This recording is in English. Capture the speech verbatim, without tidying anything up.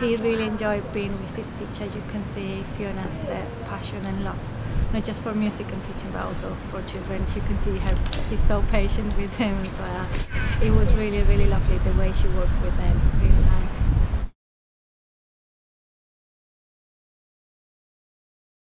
he really enjoyed being with his teacher. You can see Fiona's uh, passion and love, not just for music and teaching, but also for children. You can see how he's so patient with them as well. It was really, really lovely the way she works with them.